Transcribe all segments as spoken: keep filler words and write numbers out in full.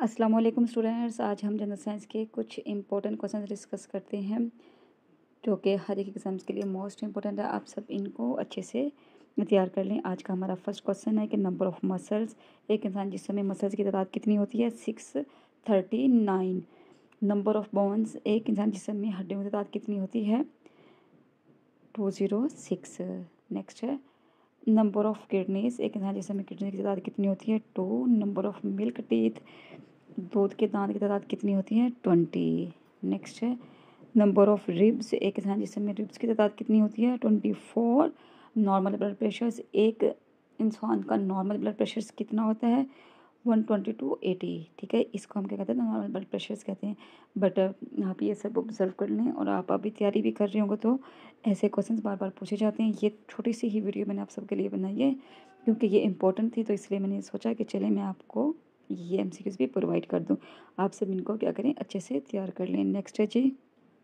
अस्सलाम वालेकुम स्टूडेंट्स। आज हम जनरल साइंस के कुछ इंपॉर्टेंट क्वेश्चन डिस्कस करते हैं जो कि हर एक एग्ज़ाम्स के लिए मोस्ट इंपॉर्टेंट है। आप सब इनको अच्छे से तैयार कर लें। आज का हमारा फर्स्ट क्वेश्चन है कि नंबर ऑफ़ मसल्स, एक इंसान जिसम में मसल्स की तादाद कितनी होती है? Six thirty nine. Number of bones, एक इंसान जिसम में हड्डियों की तादाद कितनी होती है? Two zero six. नेक्स्ट है नंबर ऑफ़ किडनीज, एक इंसान जिसम में किडनी की तादाद कितनी होती है? Two. Number of milk teeth, दूध के दांत की तादाद कितनी होती है? ट्वेंटी। नेक्स्ट है नंबर ऑफ़ रिब्स, एक इंसान जिसम में रिब्स की तादाद कितनी होती है? Twenty four. Normal blood pressures, एक इंसान का नॉर्मल ब्लड प्रेशर्स कितना होता है? One twenty two eighty. ठीक है, इसको हम क्या कहते हैं? नॉर्मल ब्लड प्रेशर्स कहते हैं। बट आप ये सब ऑब्जर्व कर लें और आप अभी तैयारी भी कर रहे होंगे तो ऐसे क्वेश्चंस बार बार पूछे जाते हैं। ये छोटी सी ही वीडियो मैंने आप सबके लिए बनाई है क्योंकि ये इंपॉर्टेंट थी, तो इसलिए मैंने सोचा कि चले मैं आपको ये एमसीक्यूज़ भी प्रोवाइड कर दूं। आप सब इनको क्या करें, अच्छे से तैयार कर लें। नेक्स्ट है जी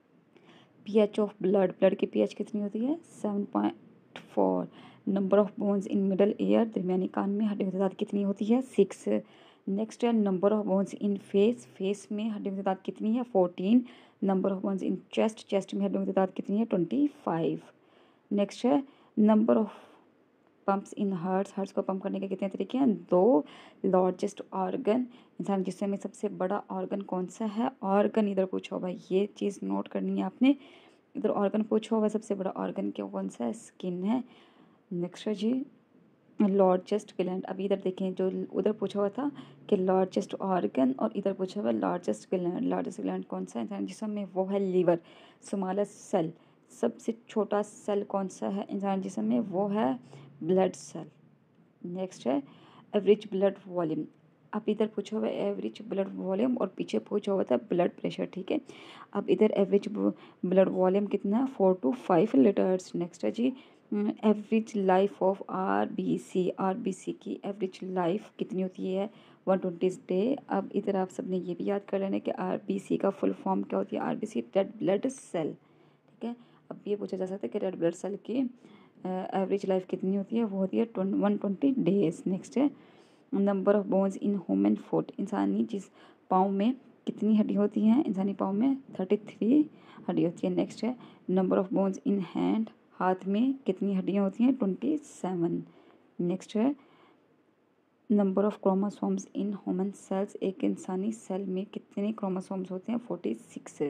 पीएच ऑफ ब्लड, ब्लड की पीएच कितनी होती है? Seven point four. Number of bones in middle ear, दरमियानी कान में हड्डियों की तादाद कितनी होती है? सिक्स। नेक्स्ट है number of bones in face, face में हड्डियों की तादाद कितनी है? Fourteen. Number of bones in chest, chest में हड्डियों की तादाद कितनी है? Twenty five. नेक्स्ट है number of pumps in hearts, hearts को पंप करने के कितने तरीके हैं? दो। लार्जेस्ट ऑर्गन, इंसान जिसम में सबसे बड़ा ऑर्गन कौन सा है? ऑर्गन इधर पूछा हुआ, ये चीज़ नोट करनी है आपने। इधर ऑर्गन पूछा हुआ, सबसे बड़ा ऑर्गन क्या कौन सा है? स्किन है। नेक्स्ट है जी लार्जेस्ट ग्लैंड। अभी इधर देखें, जो उधर पूछा हुआ था कि लार्जेस्ट ऑर्गन और इधर पूछा हुआ लार्जेस्ट ग्लैंड। लार्जेस्ट ग्लैंड कौन सा है इंसान जिसम में? वो है लीवर। स्मॉलेस्ट सेल, सबसे छोटा सेल कौन सा है इंसान जिसम में? वो है ब्लड सेल। नेक्स्ट है एवरेज ब्लड वॉल्यूम। अब इधर पूछा हुआ है एवरेज ब्लड वॉल्यूम और पीछे पूछा हुआ था ब्लड प्रेशर। ठीक है, अब इधर एवरेज ब्लड वॉल्यूम कितना? Four two five litres. Next है जी average life of R B C, आर बी सी की एवरेज लाइफ कितनी होती है? One twenty day. अब इधर आप सबने ये भी याद कर लेना कि आर बी सी का फुल फॉर्म क्या होती है? R B C red blood cell. ठीक है, अब ये पूछा जा सकता है कि रेड ब्लड सेल की एवरेज लाइफ कितनी होती है? वो होती है वन ट्वेंटी डेज। नेक्स्ट है number of bones in human foot, इंसानी जिस पाँव में कितनी हड्डी होती हैं? इंसानी पाँव में थर्टी थ्री हड्डी होती है। नेक्स्ट है number of bones in hand, हाथ में कितनी हड्डियाँ होती हैं? Twenty seven. नेक्स्ट है number of chromosomes in human cells, एक इंसानी सेल में कितने क्रोमोसोम्स होते हैं? Forty six.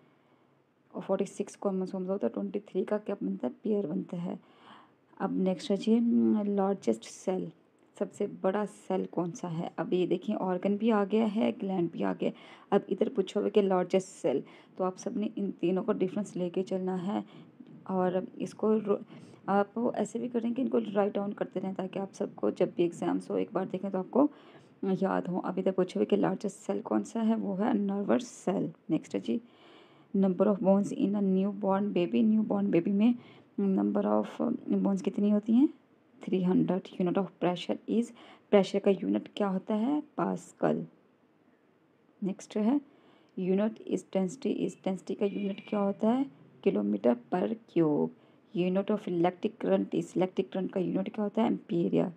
और फोर्टी सिक्स क्रोमोसोम्स होता है, ट्वेंटी थ्री का क्या बनता है? पेयर बनता है। अब नेक्स्ट है जी लार्जेस्ट सेल, सबसे बड़ा सेल कौन सा है? अब ये देखिए ऑर्गन भी आ गया है, ग्लैंड भी आ गया। अब इधर पूछा हुआ कि लार्जेस्ट सेल, तो आप सबने इन तीनों का डिफरेंस लेके चलना है और इसको आप ऐसे भी करें कि इनको राइट डाउन करते रहें ताकि आप सबको जब भी एग्जाम्स हो एक बार देखें तो आपको याद हो। अब इधर पूछा हुआ कि लार्जेस्ट सेल कौन सा है? वो है नर्वस सेल। नेक्स्ट है जी number of bones in a new born baby, new born baby में नंबर ऑफ बोन्स कितनी होती हैं? Three hundred. Unit of pressure is, pressure का यूनिट क्या होता है? पास्कल। नेक्स्ट है unit is density, is density का यूनिट क्या होता है? Kilometre per cube. Unit of electric current is, electric current का यूनिट क्या होता है? एम्पीरिया।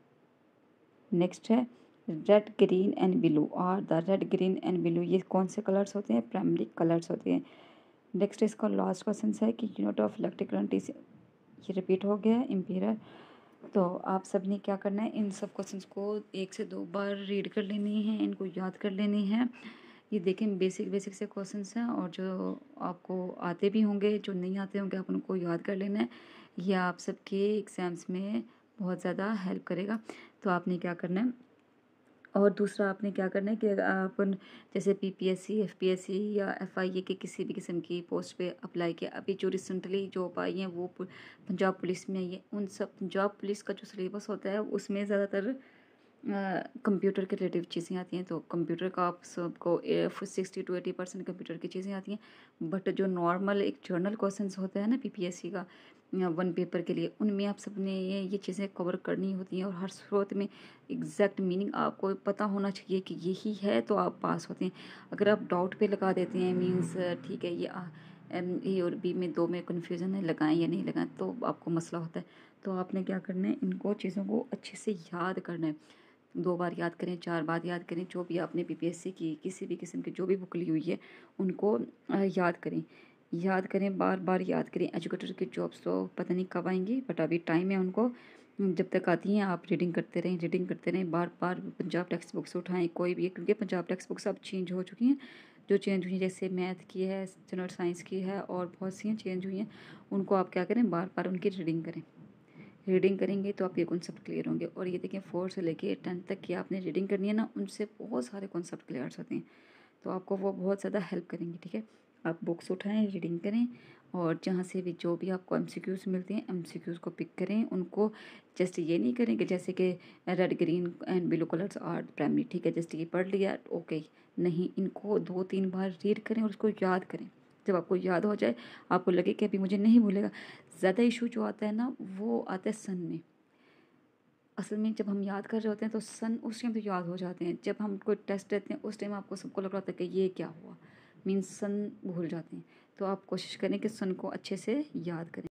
नेक्स्ट है रेड ग्रीन एंड ब्लू, और the red green and blue ये कौन से कलर्स होते हैं? प्राइमरी कलर्स होते हैं। नेक्स्ट इसका लास्ट क्वेश्चन है कि unit of electric current is, ये रिपीट हो गया है, एम्पीयर। तो आप सब ने क्या करना है, इन सब क्वेश्चंस को एक से दो बार रीड कर लेनी है, इनको याद कर लेनी है। ये देखें बेसिक बेसिक से क्वेश्चंस हैं और जो आपको आते भी होंगे, जो नहीं आते होंगे आप उनको याद कर लेना है। यह आप सबके एग्ज़ाम्स में बहुत ज़्यादा हेल्प करेगा। तो आपने क्या करना है, और दूसरा आपने क्या करना है कि आप जैसे पीपीएससी, एफपीएससी या एफआईए के किसी भी किस्म की पोस्ट पे अप्लाई किया, अभी जो रिसेंटली जॉब आई हैं वो पंजाब पुलिस में आई है, उन सब पंजाब पुलिस का जो सिलेबस होता है उसमें ज़्यादातर कंप्यूटर के रिलेटिव चीज़ें आती हैं। तो कंप्यूटर का आप सबको sixty to eighty percent computer की चीज़ें आती हैं। बट जो नॉर्मल एक जर्नल क्वेश्चंस होता है ना पीपीएससी का वन पेपर के लिए, उनमें आप सबने ये ये चीज़ें कवर करनी होती हैं और हर स्रोत में एग्जैक्ट मीनिंग आपको पता होना चाहिए कि यही है तो आप पास होते हैं। अगर आप डाउट पे लगा देते हैं मीन्स ठीक है ये ए और बी में दो में कन्फ्यूज़न है, लगाएं या नहीं लगाएं, तो आपको मसला होता है। तो आपने क्या करना है, इनको चीज़ों को अच्छे से याद करना है। दो बार याद करें, चार बार याद करें, जो भी आपने बीपीएससी की किसी भी किस्म की जो भी बुक ली हुई है उनको याद करें याद करें बार बार याद करें। एजुकेटर की जॉब्स तो पता नहीं कब आएंगी, बट अभी टाइम है उनको। जब तक आती हैं आप रीडिंग करते रहें रीडिंग करते रहें बार बार पंजाब टेक्स्ट बुक्स उठाएं कोई भी, क्योंकि पंजाब टेक्स्ट बुक्स अब चेंज हो चुकी हैं। जो चेंज हुई हैं जैसे मैथ की है, जनरल साइंस की है, और बहुत सी चेंज हुई हैं। उनको आप क्या करें, बार बार उनकी रीडिंग करें। रीडिंग करेंगे तो आपके कॉन्सेप्ट क्लियर होंगे। और ये देखें, फोर्थ से लेके टेंथ तक की आपने रीडिंग करनी है ना, उनसे बहुत सारे कॉन्सेप्ट क्लियर होते हैं, तो आपको वो बहुत ज़्यादा हेल्प करेंगे। ठीक है, आप बुक्स उठाएं, रीडिंग करें, और जहाँ से भी जो भी आपको एमसीक्यूज़ मिलते हैं एमसीक्यूज़ को पिक करें। उनको जस्ट ये नहीं करें कि जैसे कि red green and blue colours are primary, ठीक है, जस्ट ये पढ़ लिया ओके, नहीं, इनको दो तीन बार रीड करें और उसको याद करें। जब आपको याद हो जाए, आपको लगे कि अभी मुझे नहीं भूलेगा। ज़्यादा इशू जो आता है ना, वो आता है सन में। असल में जब हम याद कर रहे होते हैं तो सन उस टाइम तो याद हो जाते हैं। जब हम कोई टेस्ट देते हैं उस टाइम आपको सबको लग रहा होता है कि ये क्या हुआ, मीन्स सन भूल जाते हैं। तो आप कोशिश करें कि सन को अच्छे से याद करें।